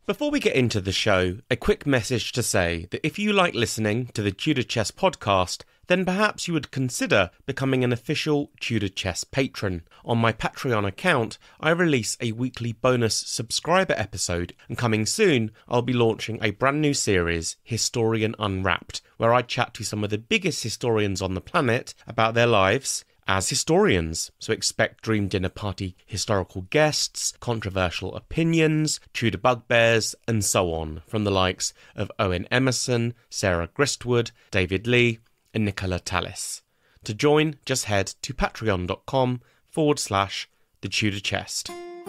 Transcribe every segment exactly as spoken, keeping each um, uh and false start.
Before we get into the show, a quick message to say that if you like listening to the Tudor Chess podcast, then perhaps you would consider becoming an official Tudor Chess patron. On my Patreon account, I release a weekly bonus subscriber episode, and coming soon, I'll be launching a brand new series, Historian Unwrapped, where I chat to some of the biggest historians on the planet about their lives as historians. So expect Dream Dinner Party historical guests, controversial opinions, Tudor bugbears, and so on, from the likes of Owen Emerson, Sarah Gristwood, David Lee, and Nicola Tallis. To join, just head to patreon.com forward slash the Tudor Chest.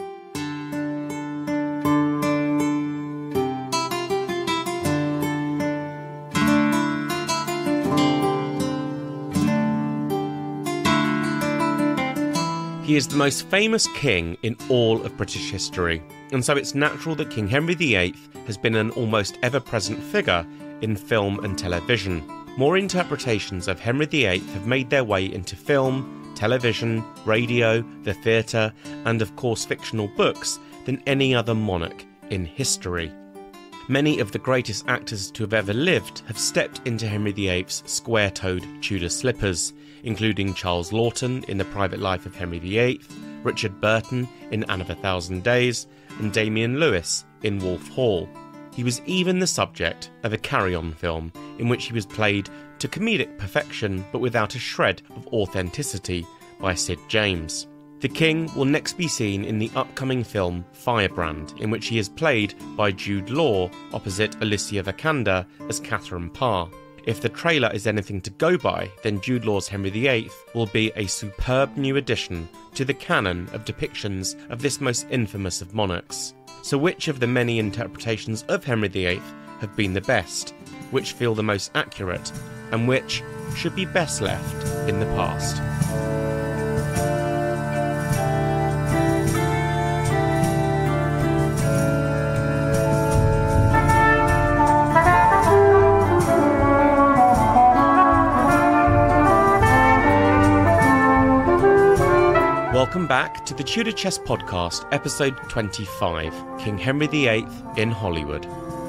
He is the most famous king in all of British history, and so it's natural that King Henry the eighth has been an almost ever-present figure in film and television. More interpretations of Henry the eighth have made their way into film, television, radio, the theatre, and of course fictional books than any other monarch in history. Many of the greatest actors to have ever lived have stepped into Henry the eighth's square-toed Tudor slippers, including Charles Laughton in The Private Life of Henry the eighth, Richard Burton in Anne of a Thousand Days, and Damien Lewis in Wolf Hall. He was even the subject of a Carry-On film, in which he was played to comedic perfection but without a shred of authenticity by Sid James. The King will next be seen in the upcoming film Firebrand, in which he is played by Jude Law opposite Alicia Vikander as Catherine Parr. If the trailer is anything to go by, then Jude Law's Henry the eighth will be a superb new addition to the canon of depictions of this most infamous of monarchs. So which of the many interpretations of Henry the eighth have been the best, which feel the most accurate, and which should be best left in the past? Welcome back to the Tudor Chess Podcast, episode twenty-five, King Henry the eighth in Hollywood.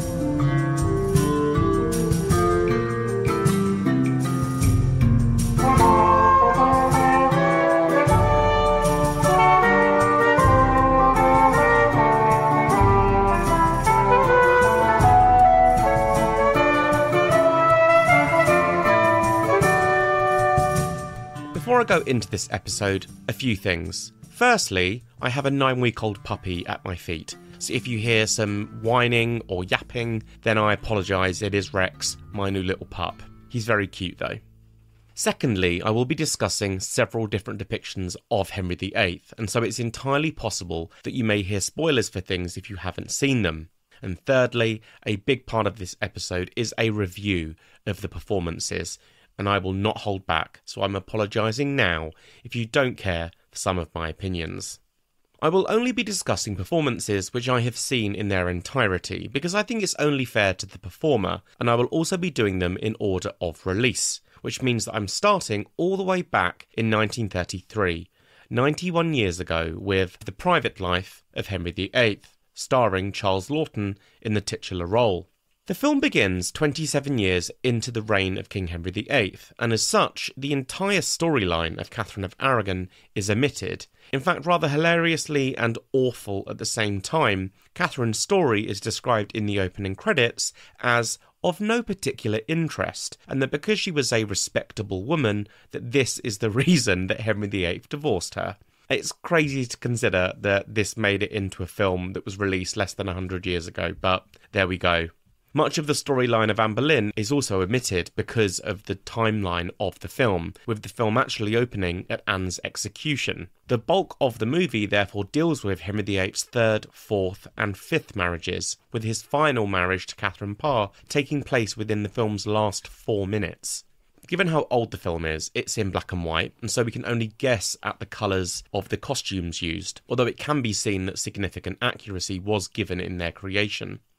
Before I go into this episode, a few things. Firstly, I have a nine-week-old puppy at my feet, so if you hear some whining or yapping, then I apologise, it is Rex, my new little pup. He's very cute though. Secondly, I will be discussing several different depictions of Henry the eighth, and so it's entirely possible that you may hear spoilers for things if you haven't seen them. And thirdly, a big part of this episode is a review of the performances, and I will not hold back, so I'm apologising now if you don't care for some of my opinions. I will only be discussing performances which I have seen in their entirety, because I think it's only fair to the performer, and I will also be doing them in order of release, which means that I'm starting all the way back in nineteen thirty-three, ninety-one years ago, with The Private Life of Henry the eighth, starring Charles Laughton in the titular role. The film begins twenty-seven years into the reign of King Henry the eighth, and as such, the entire storyline of Catherine of Aragon is omitted. In fact, rather hilariously and awful at the same time, Catherine's story is described in the opening credits as of no particular interest, and that because she was a respectable woman, that this is the reason that Henry the eighth divorced her. It's crazy to consider that this made it into a film that was released less than one hundred years ago, but there we go. Much of the storyline of Anne Boleyn is also omitted because of the timeline of the film, with the film actually opening at Anne's execution. The bulk of the movie therefore deals with Henry the eighth's third, fourth and fifth marriages, with his final marriage to Catherine Parr taking place within the film's last four minutes. Given how old the film is, it's in black and white, and so we can only guess at the colours of the costumes used, although it can be seen that significant accuracy was given in their creation.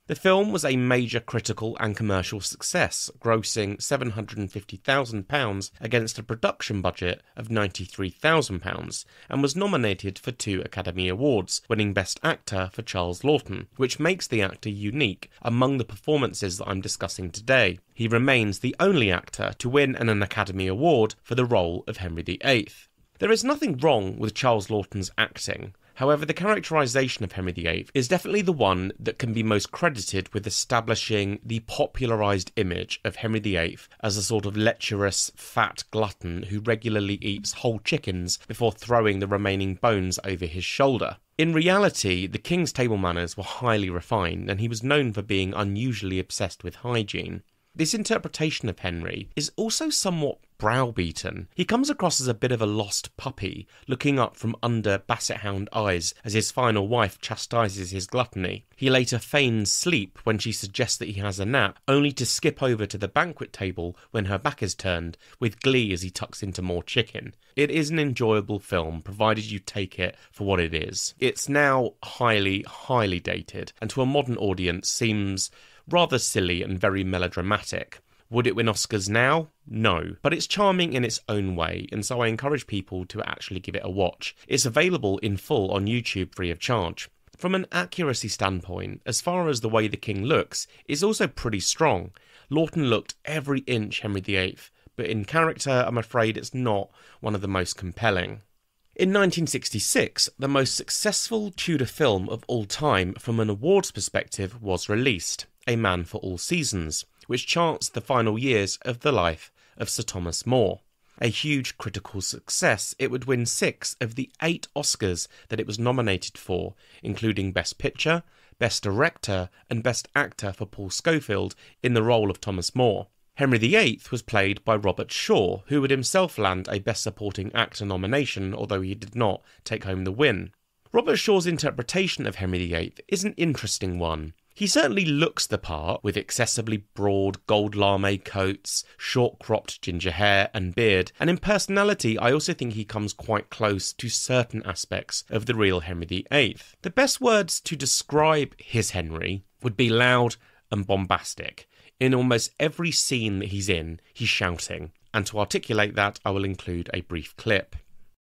The film was a major critical and commercial success, grossing seven hundred fifty thousand pounds against a production budget of ninety-three thousand pounds, and was nominated for two Academy Awards, winning Best Actor for Charles Laughton, which makes the actor unique among the performances that I'm discussing today. He remains the only actor to win an Academy Award for the role of Henry the Eighth. There is nothing wrong with Charles Laughton's acting. However, the characterisation of Henry the Eighth is definitely the one that can be most credited with establishing the popularised image of Henry the Eighth as a sort of lecherous, fat glutton who regularly eats whole chickens before throwing the remaining bones over his shoulder. In reality, the king's table manners were highly refined, and he was known for being unusually obsessed with hygiene. This interpretation of Henry is also somewhat browbeaten. He comes across as a bit of a lost puppy, looking up from under basset hound eyes as his final wife chastises his gluttony. He later feigns sleep when she suggests that he has a nap, only to skip over to the banquet table when her back is turned, with glee as he tucks into more chicken. It is an enjoyable film, provided you take it for what it is. It's now highly, highly dated, and to a modern audience seems rather silly and very melodramatic. Would it win Oscars now? No, but it's charming in its own way, and so I encourage people to actually give it a watch. It's available in full on YouTube free of charge. From an accuracy standpoint, as far as the way the king looks, it's also pretty strong. Laughton looked every inch Henry the Eighth, but in character, I'm afraid it's not one of the most compelling. In nineteen sixty-six, the most successful Tudor film of all time from an awards perspective was released, A Man for All Seasons, which charts the final years of the life of Sir Thomas More. A huge critical success, it would win six of the eight Oscars that it was nominated for, including Best Picture, Best Director and Best Actor for Paul Scofield in the role of Thomas More. Henry the Eighth was played by Robert Shaw, who would himself land a Best Supporting Actor nomination, although he did not take home the win. Robert Shaw's interpretation of Henry the Eighth is an interesting one. He certainly looks the part, with excessively broad gold lame coats, short-cropped ginger hair and beard, and in personality I also think he comes quite close to certain aspects of the real Henry the Eighth. The best words to describe his Henry would be loud and bombastic. In almost every scene that he's in, he's shouting, and to articulate that I will include a brief clip.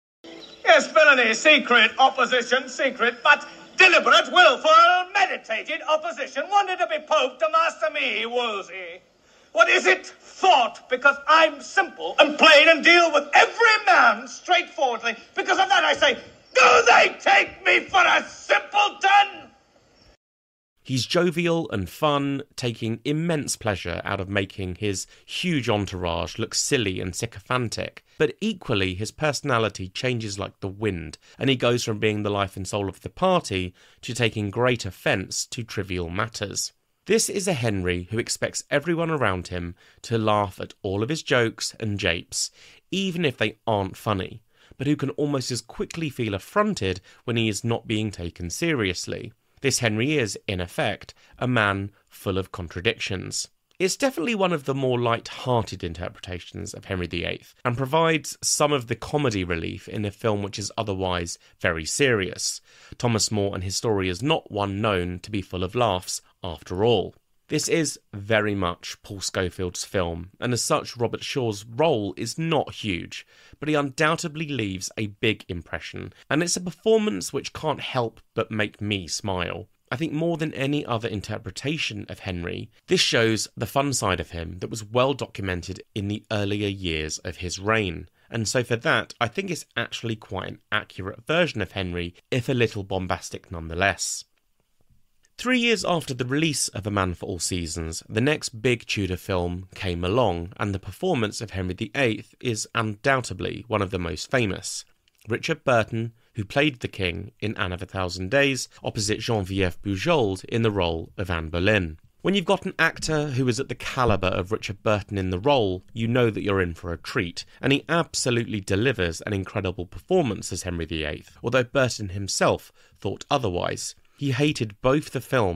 Yes, villainy, secret, opposition, secret, but deliberate, willful, meditated opposition wanted to be Pope to master me, Wolsey. What is it? Thought, because I'm simple and plain and deal with every man straightforwardly. Because of that I say, do they take me for a simpleton? He's jovial and fun, taking immense pleasure out of making his huge entourage look silly and sycophantic, but equally his personality changes like the wind, and he goes from being the life and soul of the party to taking great offence to trivial matters. This is a Henry who expects everyone around him to laugh at all of his jokes and japes, even if they aren't funny, but who can almost as quickly feel affronted when he is not being taken seriously. This Henry is, in effect, a man full of contradictions. It's definitely one of the more light-hearted interpretations of Henry the Eighth, and provides some of the comedy relief in a film which is otherwise very serious. Thomas More and his story is not one known to be full of laughs, after all. This is very much Paul Scofield's film, and as such Robert Shaw's role is not huge, but he undoubtedly leaves a big impression, and it's a performance which can't help but make me smile. I think more than any other interpretation of Henry, this shows the fun side of him that was well documented in the earlier years of his reign. And so for that, I think it's actually quite an accurate version of Henry, if a little bombastic nonetheless. Three years after the release of A Man for All Seasons, the next big Tudor film came along, and the performance of Henry the Eighth is undoubtedly one of the most famous. Richard Burton, who played the king in Anne of a Thousand Days, opposite Geneviève Bujold in the role of Anne Boleyn. When you've got an actor who is at the calibre of Richard Burton in the role, you know that you're in for a treat, and he absolutely delivers an incredible performance as Henry the Eighth, although Burton himself thought otherwise. He hated both the film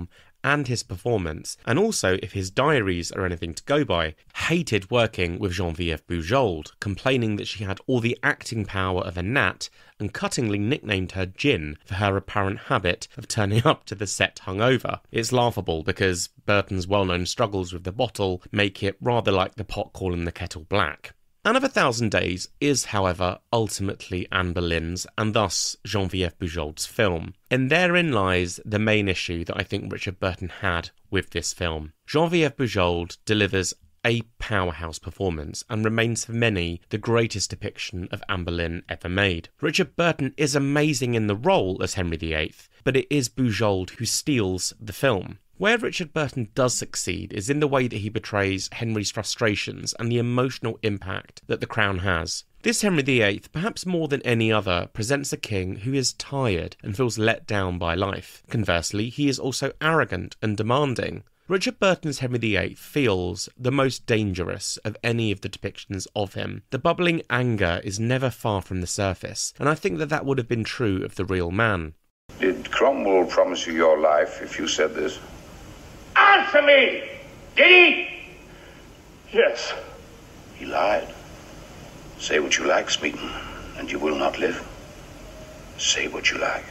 and his performance, and also, if his diaries are anything to go by, hated working with Geneviève Bujold, complaining that she had all the acting power of a gnat, and cuttingly nicknamed her Gin for her apparent habit of turning up to the set hungover. It's laughable because Burton's well-known struggles with the bottle make it rather like the pot calling the kettle black. Anne of a Thousand Days is, however, ultimately Anne Boleyn's and thus Geneviève Bujold's film. And therein lies the main issue that I think Richard Burton had with this film. Geneviève Bujold delivers a powerhouse performance and remains for many the greatest depiction of Anne Boleyn ever made. Richard Burton is amazing in the role as Henry the Eighth, but it is Bujold who steals the film. Where Richard Burton does succeed is in the way that he portrays Henry's frustrations and the emotional impact that the crown has. This Henry the Eighth, perhaps more than any other, presents a king who is tired and feels let down by life. Conversely, he is also arrogant and demanding. Richard Burton's Henry the Eighth feels the most dangerous of any of the depictions of him. The bubbling anger is never far from the surface, and I think that that would have been true of the real man. Did Cromwell promise you your life if you said this? Answer me! Did he? Yes. He lied. Say what you like, Smeaton, and you will not live. Say what you like.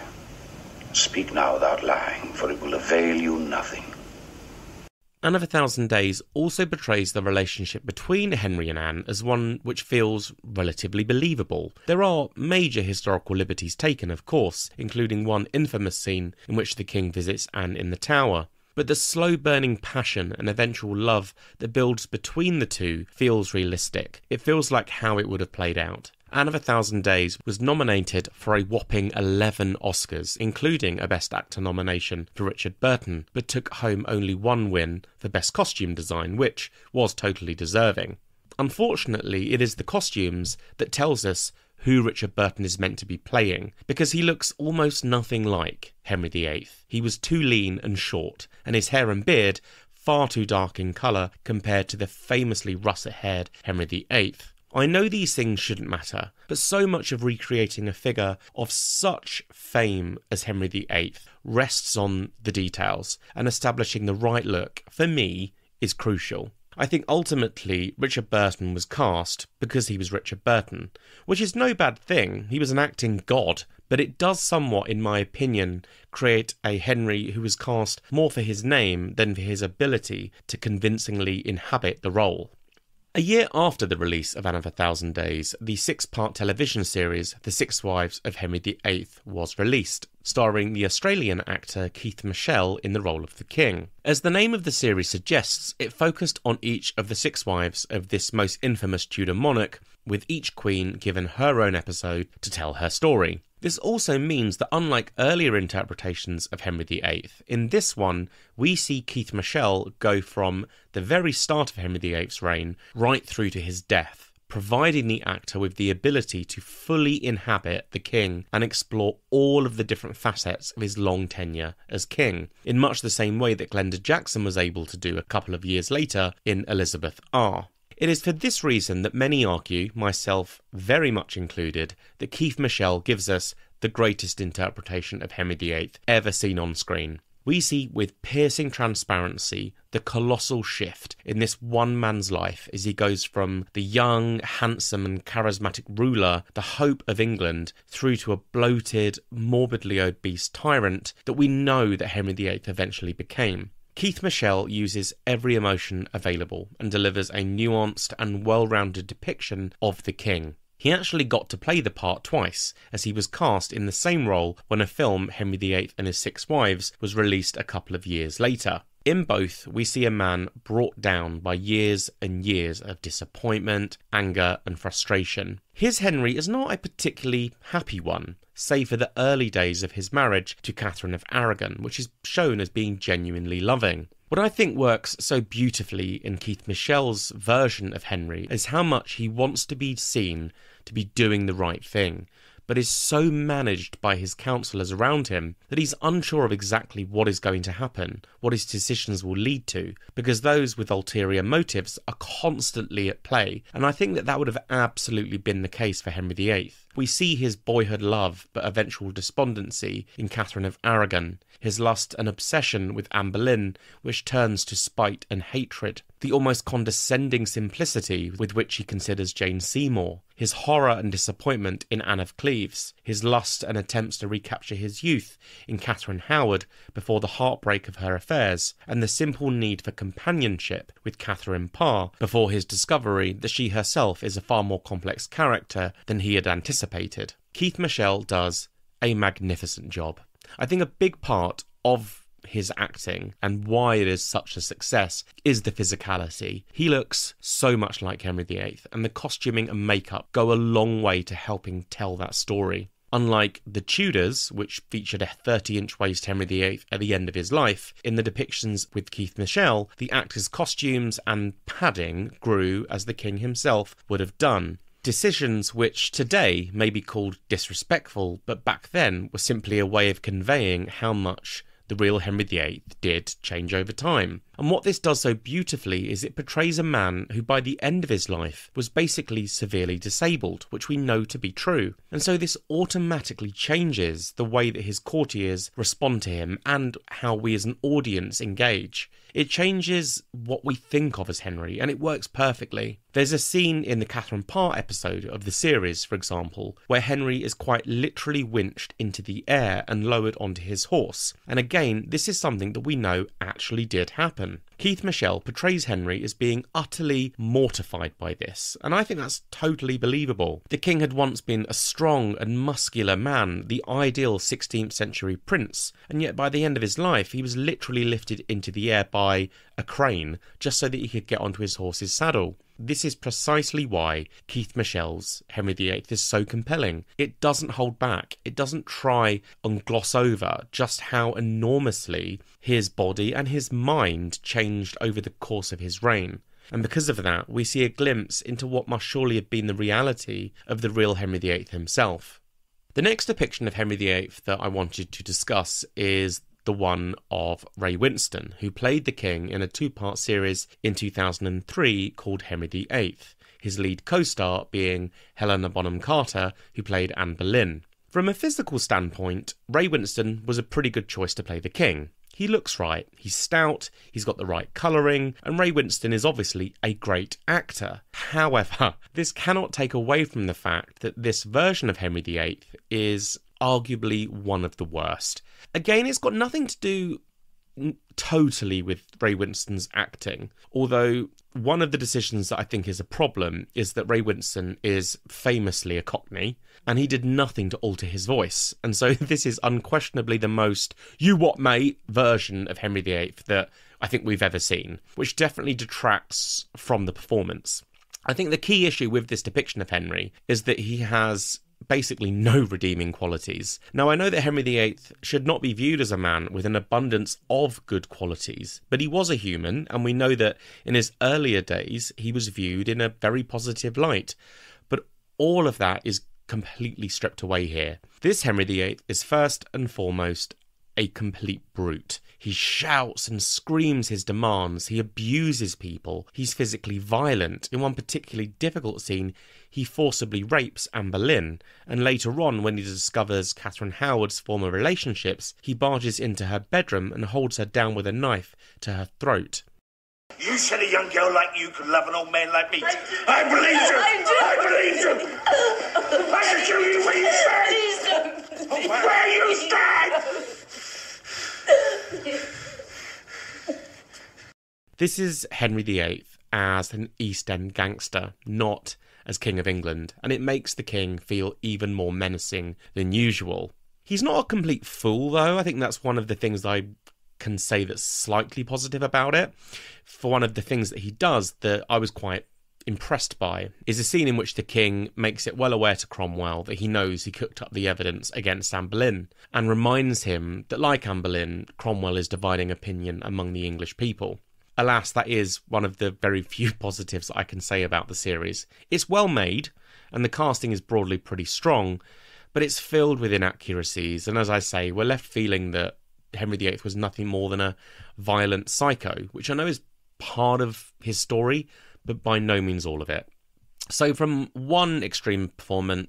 Speak now without lying, for it will avail you nothing. Anne of a Thousand Days also portrays the relationship between Henry and Anne as one which feels relatively believable. There are major historical liberties taken, of course, including one infamous scene in which the king visits Anne in the Tower. But the slow-burning passion and eventual love that builds between the two feels realistic. It feels like how it would have played out. Anne of a Thousand Days was nominated for a whopping eleven Oscars, including a Best Actor nomination for Richard Burton, but took home only one win for Best Costume Design, which was totally deserving. Unfortunately, it is the costumes that tells us who Richard Burton is meant to be playing, because he looks almost nothing like Henry the Eighth. He was too lean and short, and his hair and beard far too dark in colour compared to the famously russet-haired Henry the Eighth. I know these things shouldn't matter, but so much of recreating a figure of such fame as Henry the Eighth rests on the details, and establishing the right look, for me, is crucial. I think ultimately Richard Burton was cast because he was Richard Burton, which is no bad thing. He was an acting god, but it does somewhat, in my opinion, create a Henry who was cast more for his name than for his ability to convincingly inhabit the role. A year after the release of Anne of a Thousand Days, the six-part television series The Six Wives of Henry the Eighth was released, starring the Australian actor Keith Michell in the role of the king. As the name of the series suggests, it focused on each of the six wives of this most infamous Tudor monarch, with each queen given her own episode to tell her story. This also means that unlike earlier interpretations of Henry the Eighth, in this one we see Keith Michell go from the very start of Henry the Eighth's reign right through to his death, providing the actor with the ability to fully inhabit the king and explore all of the different facets of his long tenure as king, in much the same way that Glenda Jackson was able to do a couple of years later in Elizabeth R. It is for this reason that many argue, myself very much included, that Keith Michell gives us the greatest interpretation of Henry the Eighth ever seen on screen. We see with piercing transparency the colossal shift in this one man's life as he goes from the young, handsome and charismatic ruler, the hope of England, through to a bloated, morbidly obese tyrant that we know that Henry the Eighth eventually became. Keith Michell uses every emotion available and delivers a nuanced and well-rounded depiction of the king. He actually got to play the part twice, as he was cast in the same role when a film, Henry the Eighth and His Six Wives, was released a couple of years later. In both, we see a man brought down by years and years of disappointment, anger and frustration. His Henry is not a particularly happy one, save for the early days of his marriage to Catherine of Aragon, which is shown as being genuinely loving. What I think works so beautifully in Keith Michell's version of Henry is how much he wants to be seen to be doing the right thing, but is so managed by his counsellors around him that he's unsure of exactly what is going to happen, what his decisions will lead to, because those with ulterior motives are constantly at play, and I think that that would have absolutely been the case for Henry the Eighth. We see his boyhood love but eventual despondency in Catherine of Aragon, his lust and obsession with Anne Boleyn, which turns to spite and hatred, the almost condescending simplicity with which he considers Jane Seymour, his horror and disappointment in Anne of Cleves, his lust and attempts to recapture his youth in Catherine Howard before the heartbreak of her affairs, and the simple need for companionship with Catherine Parr before his discovery that she herself is a far more complex character than he had anticipated. Keith Michell does a magnificent job. I think a big part of his acting and why it is such a success is the physicality. He looks so much like Henry the Eighth, and the costuming and makeup go a long way to helping tell that story. Unlike the Tudors, which featured a thirty-inch waist Henry the Eighth at the end of his life, in the depictions with Keith Michell, the actors' costumes and padding grew as the king himself would have done. Decisions which today may be called disrespectful, but back then were simply a way of conveying how much the real Henry the Eighth did change over time. And what this does so beautifully is it portrays a man who by the end of his life was basically severely disabled, which we know to be true. And so this automatically changes the way that his courtiers respond to him and how we as an audience engage. It changes what we think of as Henry, and it works perfectly. There's a scene in the Catherine Parr episode of the series, for example, where Henry is quite literally winched into the air and lowered onto his horse. And again, this is something that we know actually did happen. Keith Michell portrays Henry as being utterly mortified by this, and I think that's totally believable. The king had once been a strong and muscular man, the ideal sixteenth century prince, and yet by the end of his life he was literally lifted into the air by a crane just so that he could get onto his horse's saddle. This is precisely why Keith Michell's Henry the Eighth is so compelling. It doesn't hold back. It doesn't try and gloss over just how enormously his body and his mind changed over the course of his reign. And because of that, we see a glimpse into what must surely have been the reality of the real Henry the Eighth himself. The next depiction of Henry the Eighth that I wanted to discuss is the one of Ray Winstone, who played the king in a two-part series in two thousand three called Henry the Eighth, his lead co-star being Helena Bonham Carter, who played Anne Boleyn. From a physical standpoint, Ray Winstone was a pretty good choice to play the king. He looks right, he's stout, he's got the right colouring, and Ray Winstone is obviously a great actor. However, this cannot take away from the fact that this version of Henry the Eighth is arguably one of the worst. Again, it's got nothing to do totally with Ray Winstone's acting, although one of the decisions that I think is a problem is that Ray Winstone is famously a Cockney, and he did nothing to alter his voice, and so this is unquestionably the most you what mate version of Henry the Eighth that I think we've ever seen, which definitely detracts from the performance. I think the key issue with this depiction of Henry is that he has basically no redeeming qualities. Now, I know that Henry the Eighth should not be viewed as a man with an abundance of good qualities, but he was a human, and we know that in his earlier days he was viewed in a very positive light. But all of that is completely stripped away here. This Henry the Eighth is first and foremost a complete brute. He shouts and screams his demands, he abuses people, he's physically violent. In one particularly difficult scene, he forcibly rapes Anne Boleyn, and later on, when he discovers Catherine Howard's former relationships, he barges into her bedroom and holds her down with a knife to her throat. You said a young girl like you could love an old man like me. I, I believe you. I, I believe you. I can show you where you stand. Please don't. Where you stand. This is Henry the Eighth as an East End gangster, not as King of England, and it makes the king feel even more menacing than usual. He's not a complete fool, though. I think that's one of the things that I can say that's slightly positive about it. For one of the things that he does that I was quite impressed by is a scene in which the king makes it well aware to Cromwell that he knows he cooked up the evidence against Anne Boleyn, and reminds him that, like Anne Boleyn, Cromwell is dividing opinion among the English people. Alas, that is one of the very few positives that I can say about the series. It's well made, and the casting is broadly pretty strong, but it's filled with inaccuracies, and as I say, we're left feeling that Henry the Eighth was nothing more than a violent psycho, which I know is part of his story, but by no means all of it. So from one extreme performance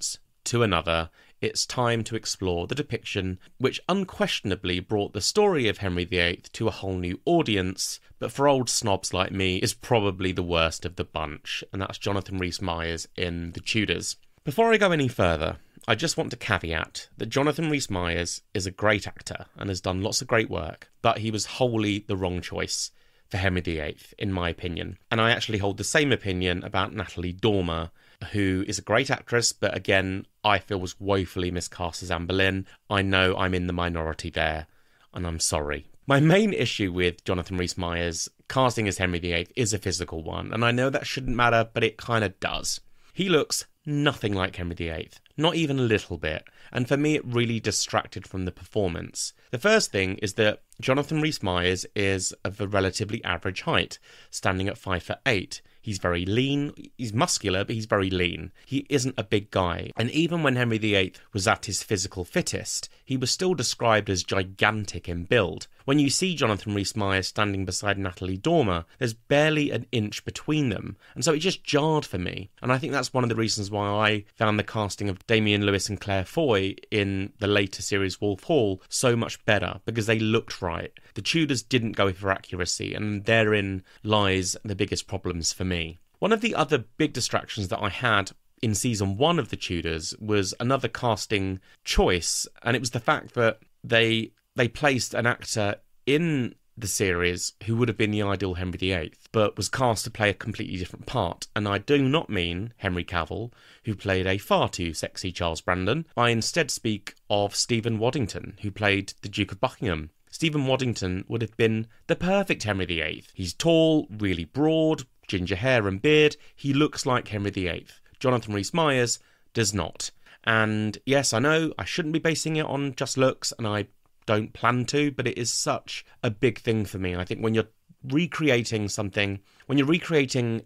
to another, it's time to explore the depiction which unquestionably brought the story of Henry the Eighth to a whole new audience, but for old snobs like me is probably the worst of the bunch, and that's Jonathan Rhys-Meyers in The Tudors. Before I go any further, I just want to caveat that Jonathan Rhys-Meyers is a great actor and has done lots of great work, but he was wholly the wrong choice for Henry the Eighth, in my opinion. And I actually hold the same opinion about Natalie Dormer, who is a great actress, but again, I feel was woefully miscast as Anne Boleyn. I know I'm in the minority there, and I'm sorry. My main issue with Jonathan Rhys-Meyers casting as Henry the Eighth is a physical one, and I know that shouldn't matter, but it kind of does. He looks nothing like Henry the Eighth, not even a little bit, and for me it really distracted from the performance. The first thing is that Jonathan Rhys-Meyers is of a relatively average height, standing at five foot eight. He's very lean, he's muscular, but he's very lean. He isn't a big guy, and even when Henry the Eighth was at his physical fittest, he was still described as gigantic in build. When you see Jonathan Rhys-Meyers standing beside Natalie Dormer, there's barely an inch between them, and so it just jarred for me. And I think that's one of the reasons why I found the casting of Damien Lewis and Claire Foy in the later series Wolf Hall so much better, because they looked right. The Tudors didn't go for accuracy, and therein lies the biggest problems for me. One of the other big distractions that I had in season one of The Tudors was another casting choice, and it was the fact that they they placed an actor in the series who would have been the ideal Henry the Eighth, but was cast to play a completely different part. And I do not mean Henry Cavill, who played a far too sexy Charles Brandon. I instead speak of Stephen Waddington, who played the Duke of Buckingham. Stephen Waddington would have been the perfect Henry the Eighth. He's tall, really broad, ginger hair and beard. He looks like Henry the Eighth. Jonathan Rhys-Meyers does not. And yes, I know I shouldn't be basing it on just looks, and I don't plan to, but it is such a big thing for me. I think when you're recreating something, when you're recreating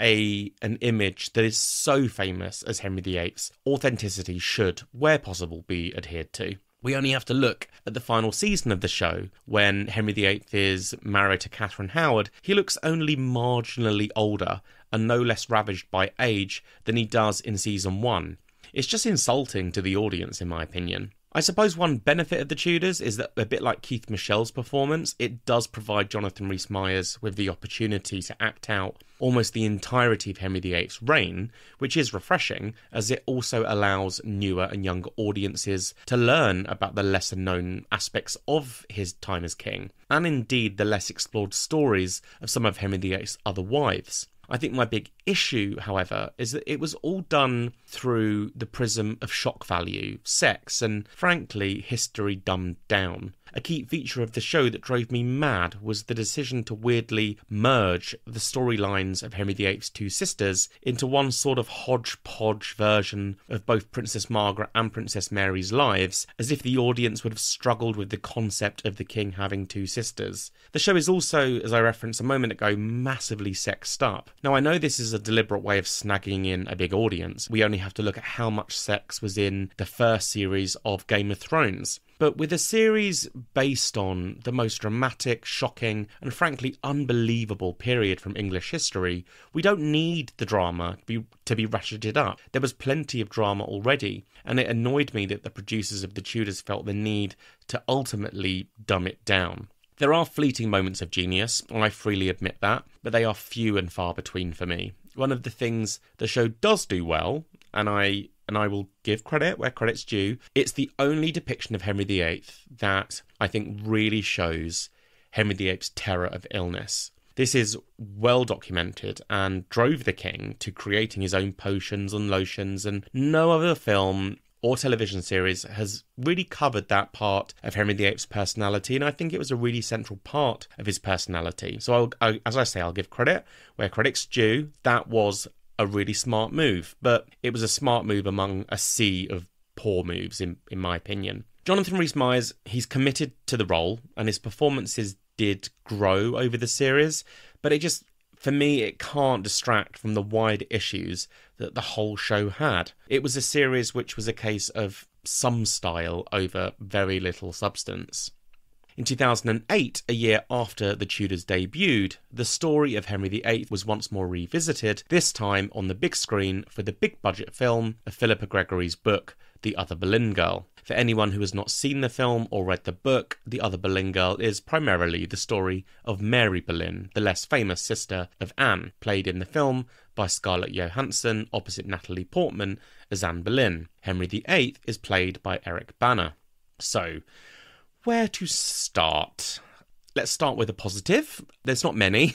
a an image that is so famous as Henry the Eighth's, authenticity should, where possible, be adhered to. We only have to look at the final season of the show, when Henry the Eighth is married to Catherine Howard. He looks only marginally older and no less ravaged by age than he does in season one. It's just insulting to the audience, in my opinion. I suppose one benefit of The Tudors is that, a bit like Keith Michel's performance, it does provide Jonathan Rhys-Meyers with the opportunity to act out almost the entirety of Henry the Eighth's reign, which is refreshing, as it also allows newer and younger audiences to learn about the lesser known aspects of his time as king, and indeed the less explored stories of some of Henry the Eighth's other wives. I think my big issue, however, is that it was all done through the prism of shock value, sex, and frankly, history dumbed down. A key feature of the show that drove me mad was the decision to weirdly merge the storylines of Henry the Eighth's two sisters into one sort of hodgepodge version of both Princess Margaret and Princess Mary's lives, as if the audience would have struggled with the concept of the king having two sisters. The show is also, as I referenced a moment ago, massively sexed up. Now, I know this is a deliberate way of snagging in a big audience. We only have to look at how much sex was in the first series of Game of Thrones. But with a series based on the most dramatic, shocking, and frankly unbelievable period from English history, we don't need the drama to be, to be ratcheted up. There was plenty of drama already, and it annoyed me that the producers of The Tudors felt the need to ultimately dumb it down. There are fleeting moments of genius, I freely admit that, but they are few and far between for me. One of the things the show does do well, and I and I will give credit where credit's due, it's the only depiction of Henry the Eighth that I think really shows Henry the Eighth's terror of illness. This is well documented and drove the king to creating his own potions and lotions, and no other film or television series has really covered that part of Henry the Eighth's personality, and I think it was a really central part of his personality. So, I'll, I, as I say, I'll give credit where credit's due. That was a really smart move, but it was a smart move among a sea of poor moves, in, in my opinion. Jonathan Rhys-Meyers, he's committed to the role, and his performances did grow over the series, but it just, for me, it can't distract from the wider issues that the whole show had. It was a series which was a case of some style over very little substance. In two thousand eight, a year after The Tudors debuted, the story of Henry the Eighth was once more revisited, this time on the big screen for the big-budget film of Philippa Gregory's book, The Other Boleyn Girl. For anyone who has not seen the film or read the book, The Other Boleyn Girl is primarily the story of Mary Boleyn, the less famous sister of Anne, played in the film by Scarlett Johansson opposite Natalie Portman as Anne Boleyn. Henry the Eighth is played by Eric Bana. So, where to start? Let's start with a positive. There's not many.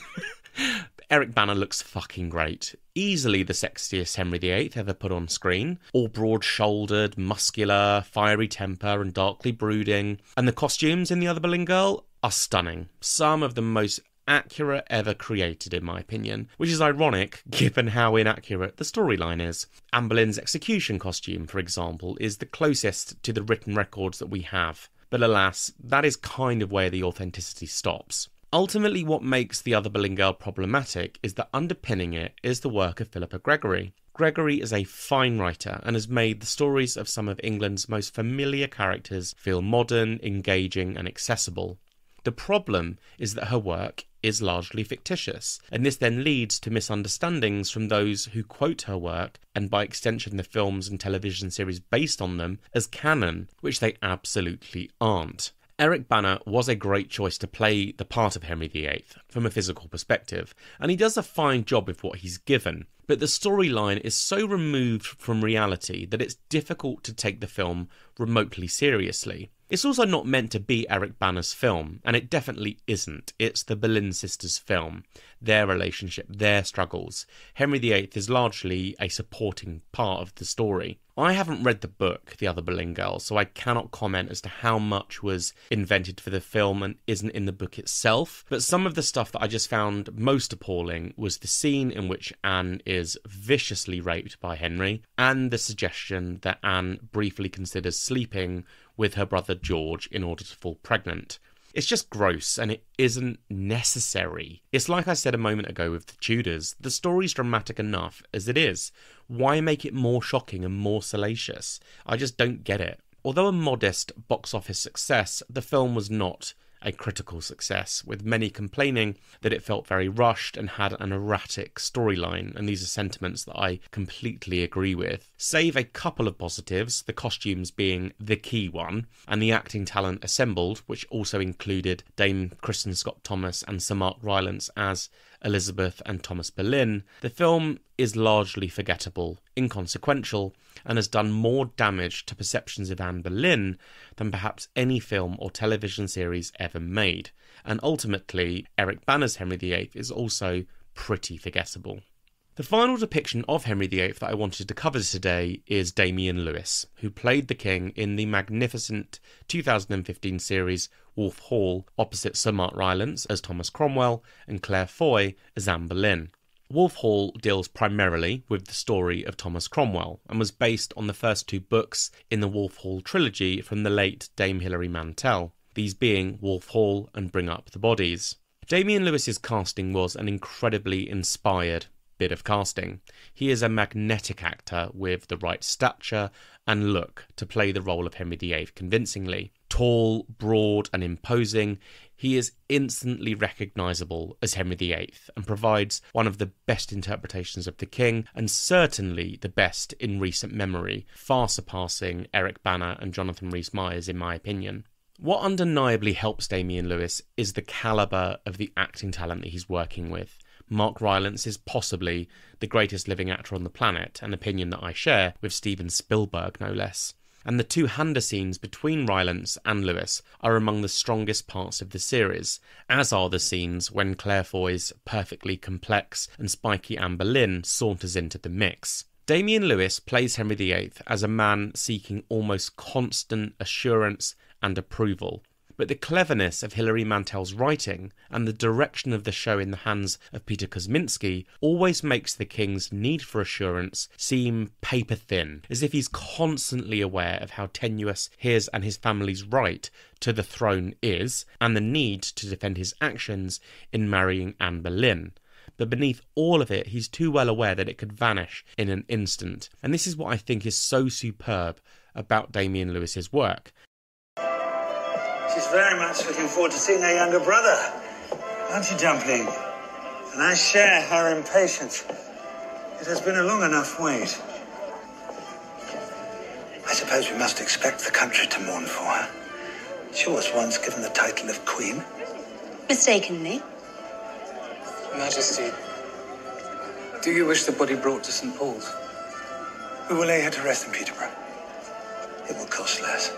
Eric Bana looks fucking great. Easily the sexiest Henry the Eighth ever put on screen. All broad-shouldered, muscular, fiery temper and darkly brooding. And the costumes in The Other Boleyn Girl are stunning. Some of the most accurate ever created, in my opinion, which is ironic given how inaccurate the storyline is. Anne Boleyn's execution costume, for example, is the closest to the written records that we have. But alas, that is kind of where the authenticity stops. Ultimately, what makes The Other Boleyn Girl problematic is that underpinning it is the work of Philippa Gregory. Gregory is a fine writer and has made the stories of some of England's most familiar characters feel modern, engaging and accessible. The problem is that her work is largely fictitious, and this then leads to misunderstandings from those who quote her work, and by extension the films and television series based on them, as canon, which they absolutely aren't. Eric Bana was a great choice to play the part of Henry the Eighth from a physical perspective, and he does a fine job with what he's given. But the storyline is so removed from reality that it's difficult to take the film remotely seriously. It's also not meant to be Eric Bana's film, and it definitely isn't. It's the Boleyn sisters' film, their relationship, their struggles. Henry the Eighth is largely a supporting part of the story. I haven't read the book, The Other Boleyn Girl, so I cannot comment as to how much was invented for the film and isn't in the book itself, but some of the stuff that I just found most appalling was the scene in which Anne is viciously raped by Henry, and the suggestion that Anne briefly considers sleeping with her brother George in order to fall pregnant. It's just gross, and it isn't necessary. It's like I said a moment ago with The Tudors, the story's dramatic enough as it is. Why make it more shocking and more salacious? I just don't get it. Although a modest box office success, the film was not a critical success, with many complaining that it felt very rushed and had an erratic storyline, and these are sentiments that I completely agree with. Save a couple of positives, the costumes being the key one, and the acting talent assembled, which also included Dame Kristen Scott Thomas and Sir Mark Rylance as Elizabeth and Thomas Boleyn, the film is largely forgettable, inconsequential, and has done more damage to perceptions of Anne Boleyn than perhaps any film or television series ever made. And ultimately, Eric Bana's Henry the Eighth is also pretty forgettable. The final depiction of Henry the Eighth that I wanted to cover today is Damien Lewis, who played the king in the magnificent two thousand fifteen series Wolf Hall opposite Sir Mark Rylance as Thomas Cromwell and Claire Foy as Anne Boleyn. Wolf Hall deals primarily with the story of Thomas Cromwell and was based on the first two books in the Wolf Hall trilogy from the late Dame Hilary Mantel, these being Wolf Hall and Bring Up the Bodies. Damien Lewis's casting was an incredibly inspired bit of casting. He is a magnetic actor with the right stature and look to play the role of Henry the Eighth convincingly. Tall, broad and imposing, he is instantly recognisable as Henry the Eighth and provides one of the best interpretations of the king, and certainly the best in recent memory, far surpassing Eric Bana and Jonathan Rhys-Meyers in my opinion. What undeniably helps Damien Lewis is the calibre of the acting talent that he's working with. Mark Rylance is possibly the greatest living actor on the planet, an opinion that I share with Steven Spielberg no less. And the two-hander scenes between Rylance and Lewis are among the strongest parts of the series, as are the scenes when Claire Foy's perfectly complex and spiky Anne Boleyn saunters into the mix. Damien Lewis plays Henry the Eighth as a man seeking almost constant assurance and approval. But the cleverness of Hilary Mantel's writing and the direction of the show in the hands of Peter Kosminski always makes the king's need for assurance seem paper-thin, as if he's constantly aware of how tenuous his and his family's right to the throne is, and the need to defend his actions in marrying Anne Boleyn. But beneath all of it, he's too well aware that it could vanish in an instant. And this is what I think is so superb about Damien Lewis's work. She's very much looking forward to seeing her younger brother. Aren't you, Dumpling? And I share her impatience. It has been a long enough wait. I suppose we must expect the country to mourn for her. She was once given the title of Queen. Mistakenly. Majesty, do you wish the body brought to Saint Paul's? We will lay her to rest in Peterborough. It will cost less.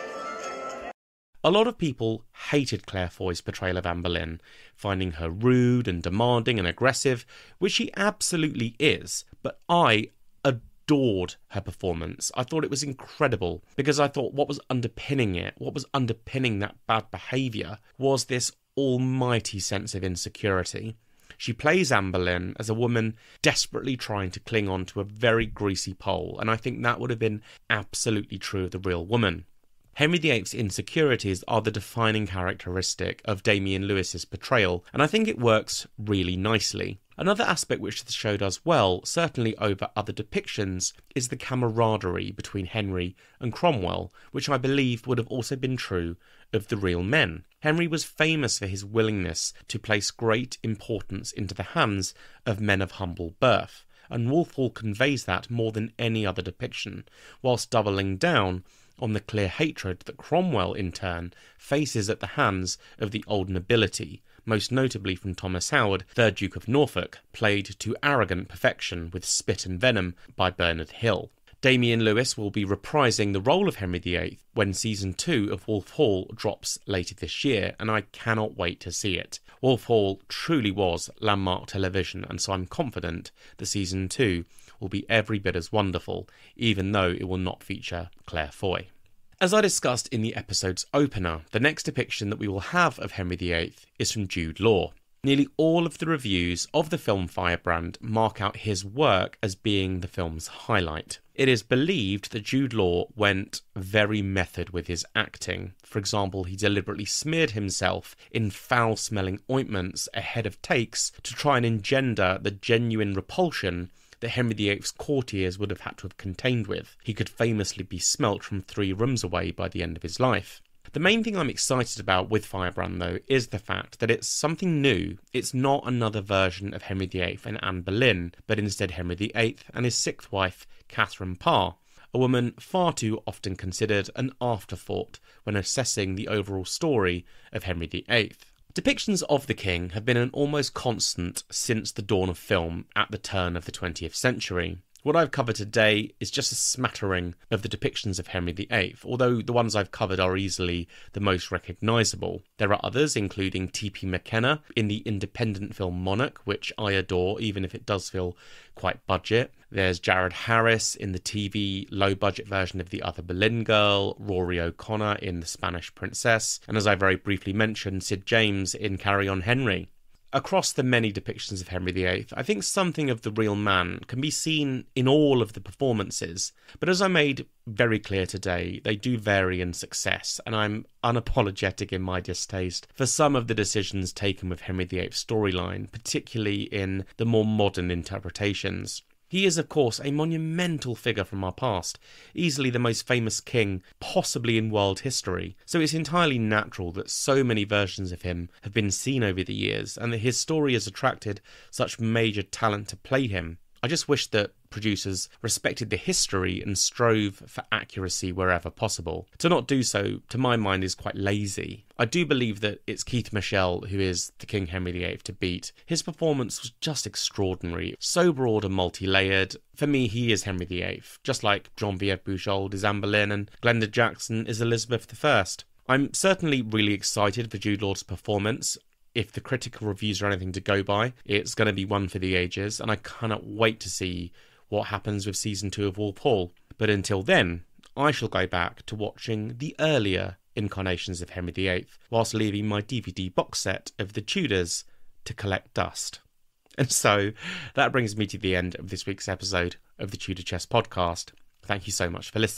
A lot of people hated Claire Foy's portrayal of Anne Boleyn, finding her rude and demanding and aggressive, which she absolutely is, but I adored her performance. I thought it was incredible, because I thought what was underpinning it, what was underpinning that bad behaviour, was this almighty sense of insecurity. She plays Anne Boleyn as a woman desperately trying to cling on to a very greasy pole, and I think that would have been absolutely true of the real woman. Henry the eighth's insecurities are the defining characteristic of Damien Lewis's portrayal, and I think it works really nicely. Another aspect which the show does well, certainly over other depictions, is the camaraderie between Henry and Cromwell, which I believe would have also been true of the real men. Henry was famous for his willingness to place great importance into the hands of men of humble birth, and Wolf Hall conveys that more than any other depiction, whilst doubling down on the clear hatred that Cromwell, in turn, faces at the hands of the old nobility, most notably from Thomas Howard, third Duke of Norfolk, played to arrogant perfection with spit and venom by Bernard Hill. Damien Lewis will be reprising the role of Henry the eighth when season two of Wolf Hall drops later this year, and I cannot wait to see it. Wolf Hall truly was landmark television, and so I'm confident that season two will be every bit as wonderful, even though it will not feature Claire Foy. As I discussed in the episode's opener, the next depiction that we will have of Henry the eighth is from Jude Law. Nearly all of the reviews of the film Firebrand mark out his work as being the film's highlight. It is believed that Jude Law went very method with his acting. For example, he deliberately smeared himself in foul-smelling ointments ahead of takes to try and engender the genuine repulsion that Henry the eighth's courtiers would have had to have contained with. He could famously be smelt from three rooms away by the end of his life. The main thing I'm excited about with Firebrand, though, is the fact that it's something new. It's not another version of Henry the eighth and Anne Boleyn, but instead Henry the eighth and his sixth wife, Catherine Parr, a woman far too often considered an afterthought when assessing the overall story of Henry the eighth. Depictions of the king have been an almost constant since the dawn of film at the turn of the twentieth century. What I've covered today is just a smattering of the depictions of Henry the eighth, although the ones I've covered are easily the most recognisable. There are others, including T P McKenna in the independent film Monarch, which I adore, even if it does feel quite budget. There's Jared Harris in the T V low-budget version of The Other Boleyn Girl, Rory O'Connor in The Spanish Princess, and as I very briefly mentioned, Sid James in Carry On Henry. Across the many depictions of Henry the eighth, I think something of the real man can be seen in all of the performances, but as I made very clear today, they do vary in success, and I'm unapologetic in my distaste for some of the decisions taken with Henry the eighth's storyline, particularly in the more modern interpretations. He is, of course, a monumental figure from our past, easily the most famous king possibly in world history, so it's entirely natural that so many versions of him have been seen over the years, and that his story has attracted such major talent to play him. I just wish that producers respected the history and strove for accuracy wherever possible. To not do so, to my mind, is quite lazy. I do believe that it's Keith Michell who is the King Henry the eighth to beat. His performance was just extraordinary, so broad and multi-layered. For me, he is Henry the eighth, just like Geneviève Bujold is Anne Boleyn and Glenda Jackson is Elizabeth the First. I'm certainly really excited for Jude Law's performance. If the critical reviews are anything to go by, it's going to be one for the ages, and I cannot wait to see what happens with season two of Wolf Hall. But until then, I shall go back to watching the earlier incarnations of Henry the eighth, whilst leaving my D V D box set of The Tudors to collect dust. And so, that brings me to the end of this week's episode of the Tudor Chess Podcast. Thank you so much for listening.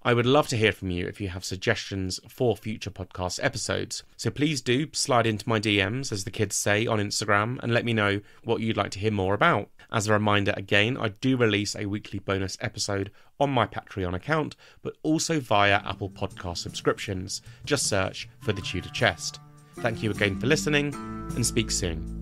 I would love to hear from you if you have suggestions for future podcast episodes. So please do slide into my D Ms, as the kids say, on Instagram and let me know what you'd like to hear more about. As a reminder, again, I do release a weekly bonus episode on my Patreon account, but also via Apple Podcast subscriptions. Just search for The Tudor Chest. Thank you again for listening, and speak soon.